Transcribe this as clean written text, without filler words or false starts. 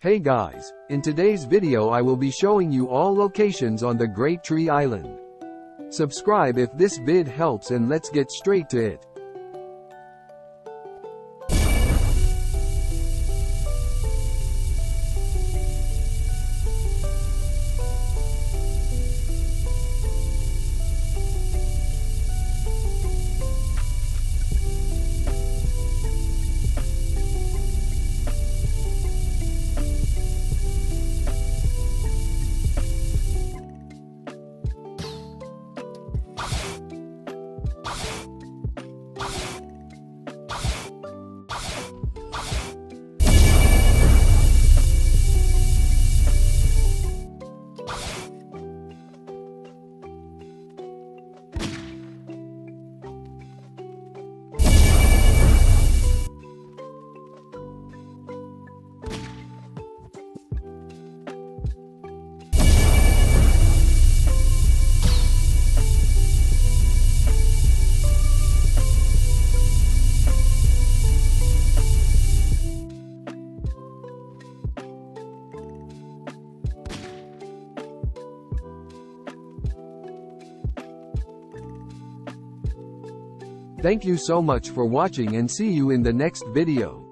Hey guys, in today's video I will be showing you all locations on the Great Tree Island. Subscribe if this vid helps and let's get straight to it. Thank you so much for watching and see you in the next video.